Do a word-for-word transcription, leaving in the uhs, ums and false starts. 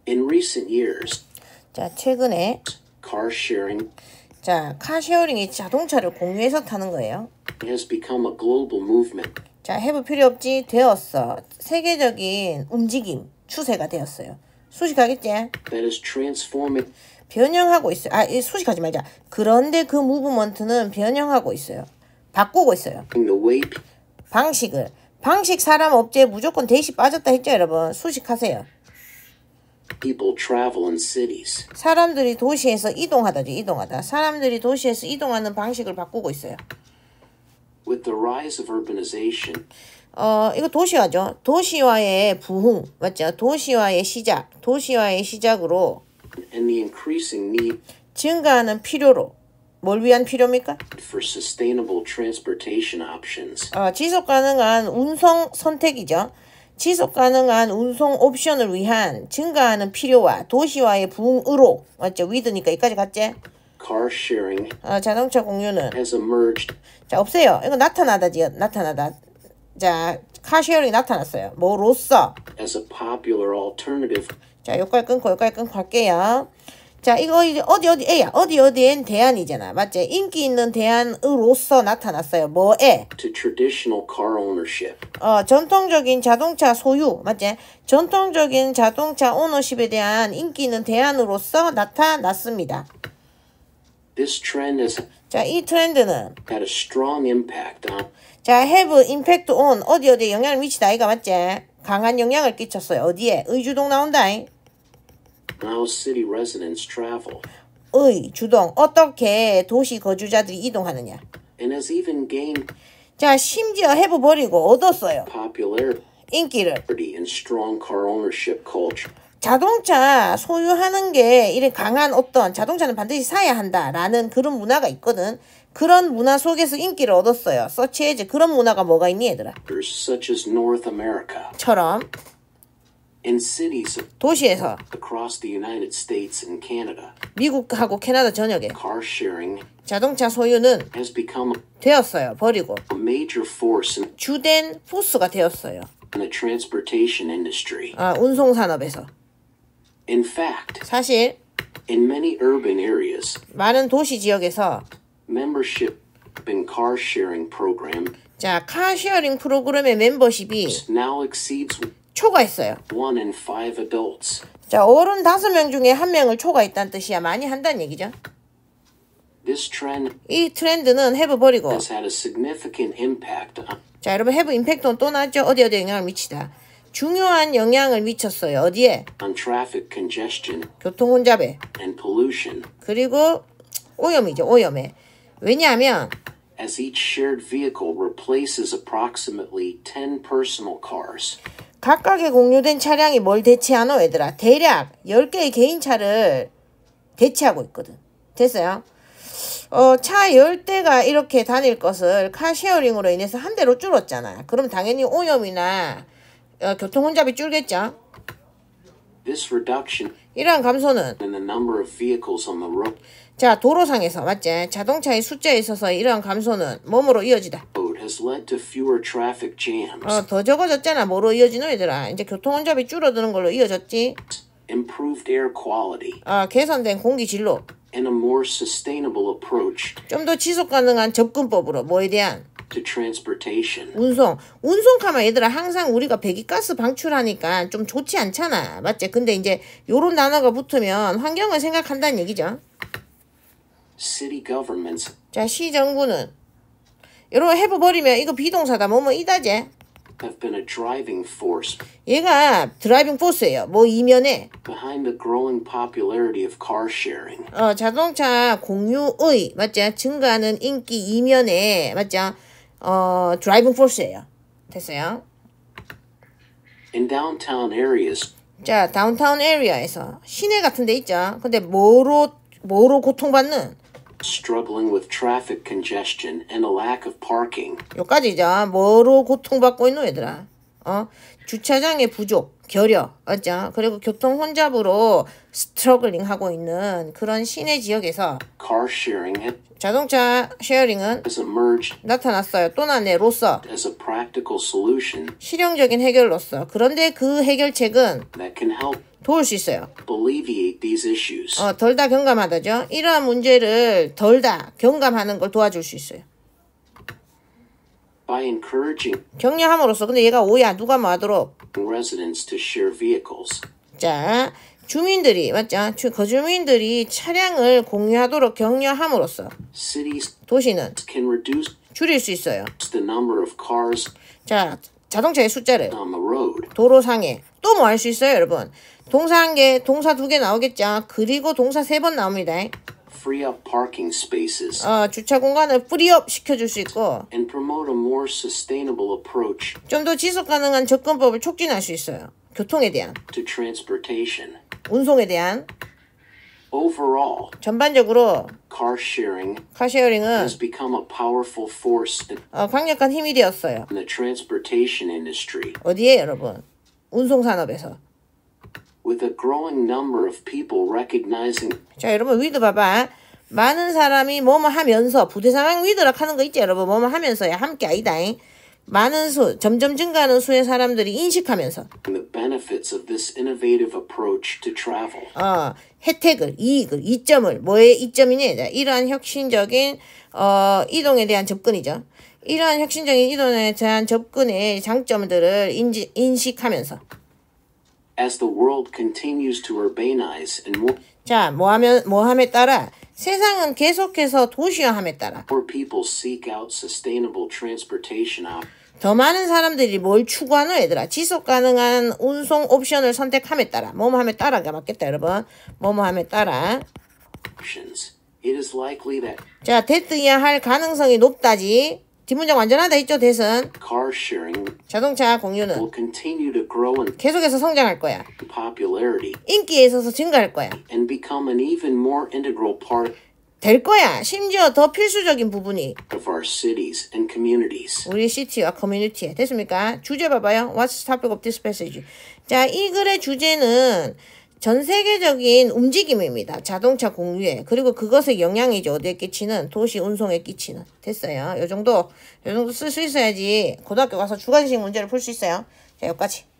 In recent years, 자, 최근에 car sharing 자, 카쉐어링이 자동차를 공유해서 타는 거예요. has become a global movement. 자, 해볼 필요 없지 되었어. 세계적인 움직임, 추세가 되었어요. 수식하겠지? That is transforming 변형하고 있어요. 아, 수식하지 말자. 그런데 그 무브먼트는 변형하고 있어요. 바꾸고 있어요. the way 방식을. 방식, 사람, 업체 무조건 대시 빠졌다 했죠, 여러분. 수식하세요. people travel in cities. 사람들이 도시에서 이동하다죠, 이동하다. 사람들이 도시에서 이동하는 방식을 바꾸고 있어요. With the rise of urbanization, 어, 이거 도시화죠. 도시화의 부흥, 맞죠? 도시화의 시작, 도시화의 시작으로 and the increasing need 증가하는 필요로, 뭘 위한 필요입니까? for sustainable transportation options, 어, 지속 가능한 운송 선택이죠. 지속 가능한 운송 옵션을 위한 증가하는 필요와 도시화의 부흥으로, 맞죠? 위드니까 여기까지 갔지? car sharing 어, 자동차 공유는 has emerged 자, 없어요. 이거 나타나다지요. 나타나다. 자, 카쉐어링이 나타났어요. 뭐로써? as a popular alternative 자, 여기까지 끊고 여기까지 끊고 할게요. 자, 이거 이제 어디 어디 A야. 어디 어디엔 대안이잖아. 맞지? 인기 있는 대안으로서 나타났어요. 뭐에? to traditional car ownership. 어, 전통적인 자동차 소유. 맞지? 전통적인 자동차 오너십에 대한 인기 있는 대안으로서 나타났습니다. This trend has 자, 이 트렌드는 had a strong impact on 자, have impact on 어디 어디에 영향을 미치다. 이가 맞지? 강한 영향을 끼쳤어요. 어디에? 의주동 나온다. how city residents travel 의, 주동. 어떻게 도시 거주자들이 이동하느냐. and has even gained 자, 심지어 have 버리고 얻었어요. popularity 인기를. in strong car ownership culture. 자동차 소유하는 게 이런 강한 어떤 자동차는 반드시 사야 한다라는 그런 문화가 있거든. 그런 문화 속에서 인기를 얻었어요. such as 그런 문화가 뭐가 있니 얘들아? such as North America, 처럼 in cities 도시에서 across the United States and Canada, 미국하고 캐나다 전역에 car sharing 자동차 소유는 has become 되었어요. 버리고 a major force in 주된 포스가 되었어요. the transportation industry. 아, 운송산업에서. In fact, 사실 in many urban areas, 많은 도시 지역에서 membership in car sharing program 자, 카쉐어링 프로그램의 멤버십이 now exceeds 초과했어요. one in five adults. 자, 어른 다섯 명 중에 한 명을 초과했다는 뜻이야. 많이 한다는 얘기죠. This trend 이 트렌드는 have 버리고 has had a significant impact on 자, 여러분 have 임팩트는 또 나왔죠. 어디 어디 영향을 미치다. 중요한 영향을 미쳤어요. 어디에? on traffic congestion 교통 혼잡에. and pollution, 그리고 오염이죠. 오염에. 왜냐하면 as each shared vehicle replaces approximately ten personal cars. 각각의 공유된 차량이 뭘 대체하노 얘들아? 대략 열 개의 개인차를 대체하고 있거든. 됐어요? 어, 차 열 대가 이렇게 다닐 것을 카쉐어링으로 인해서 한 대로 줄었잖아. 그럼 당연히 오염이나 어, 교통 혼잡이 줄겠죠. This reduction 이러한 감소는 in the number of vehicles on the road 자, 도로상에서 맞지? 자동차의 숫자에 있어서 이러한 감소는 몸으로 이어지다. has led to fewer traffic jams, 어, 더 적어졌잖아. 뭐로 이어지노 얘들아? 이제 교통 혼잡이 줄어드는 걸로 이어졌지. improved air quality, 아, 개선된 공기 진로. and a more sustainable approach 좀 더 지속 가능한 접근법으로 뭐에 대한 to transportation. 운송. 운송카만 얘들아 항상 우리가 배기가스 방출하니까 좀 좋지 않잖아. 맞지? 근데 이제 요런 단어가 붙으면 환경을 생각한다는 얘기죠. City governments 자, 시정부는 요런 해버리면 이거 비동사다. 뭐뭐 이다제. have been a driving force 얘가 드라이빙 포스예요. 뭐 이면에 behind the growing popularity of car sharing. 어, 자동차 공유의 맞죠? 증가하는 인기 이면에 맞죠? 어, 드라이빙 포스예요. 됐어요? In downtown areas, 자, 다운타운 에리아에서 시내 같은 데 있죠. 근데 뭐로 뭐로 고통받는 struggling with traffic congestion and a lack of parking, 요까지죠. 뭐로 고통받고 있노 얘들아? 어? 주차장의 부족, 결여, 맞죠? 그리고 교통 혼잡으로 스트러글링 하고 있는 그런 시내 지역에서 car sharing 자동차 쉐어링은 has emerged 나타났어요. 또 나네로서 as a practical solution 실용적인 해결로서. 그런데 그 해결책은 that can help 도울 수 있어요. alleviate these issues. 어, 덜 다 경감하다죠. 이러한 문제를 덜 다 경감하는 걸 도와줄 수 있어요. By encouraging 격려함으로써. 근데 얘가 오야. 누가 뭐 하도록. residents to share vehicles, 자, 주민들이 맞죠? 주- 거주민들이 차량을 공유하도록 격려함으로써 cities 도시는 can reduce 줄일 수 있어요. the number of cars 자, 자동차의 숫자를 on the road. 도로상에 또 뭐 할 수 있어요, 여러분? 동사 한 개, 동사 두 개 나오겠죠? 그리고 동사 세 번 나옵니다. Free up parking spaces 어, 주차 공간을 프리업 시켜줄 수 있고 and promote a more sustainable approach 좀 더 지속 가능한 접근법을 촉진할 수 있어요. 교통에 대한, to transportation. 운송에 대한 Overall, 전반적으로 car sharing 카쉐어링은 has become a powerful force in 어, 강력한 힘이 되었어요. the transportation industry, 어디에 여러분? 운송산업에서. with a growing number of people recognizing 자, 여러분 위드 봐봐. 많은 사람이 뭐뭐 하면서 부대상황 위드락 하는 거 있죠, 여러분. 뭐뭐 하면서야 함께 아이다잉. 많은 수, 점점 증가하는 수의 사람들이 인식하면서 the benefits of this innovative approach to travel. 어, 혜택을, 이익을, 이점을, 뭐의 이점이냐? 자, 이러한 혁신적인 어, 이동에 대한 접근이죠. 이러한 혁신적인 이동에 대한 접근의 장점들을 인지, 인식하면서 As the world continues to urbanize and more 자, 뭐 하면, 뭐 함에 따라 세상은 계속해서 도시화함에 따라 people seek out sustainable transportation options, 더 많은 사람들이 뭘 추구하는 얘들아. 지속 가능한 운송 옵션을 선택함에 따라. 뭐뭐 함에 따라가 맞겠다, 여러분. 뭐뭐 함에 따라. it is likely that 자, 대뜨야 할 가능성이 높다지. 뒷문장 완전하다 했죠, 대선. car sharing 자동차 공유는 will continue to grow in 계속해서 성장할 거야. popularity 인기에 있어서 증가할 거야. and become an even more integral part 될 거야. 심지어 더 필수적인 부분이 of our cities and communities. 우리 시티와 커뮤니티에. 됐습니까? 주제 봐봐요. What's the topic of this passage? 자, 이 글의 주제는 전 세계적인 움직임입니다. 자동차 공유에. 그리고 그것의 영향이죠. 어디에 끼치는? 도시 운송에 끼치는. 됐어요. 요 정도, 요 정도 쓸 수 있어야지 고등학교 가서 주관식 문제를 풀 수 있어요. 자, 여기까지.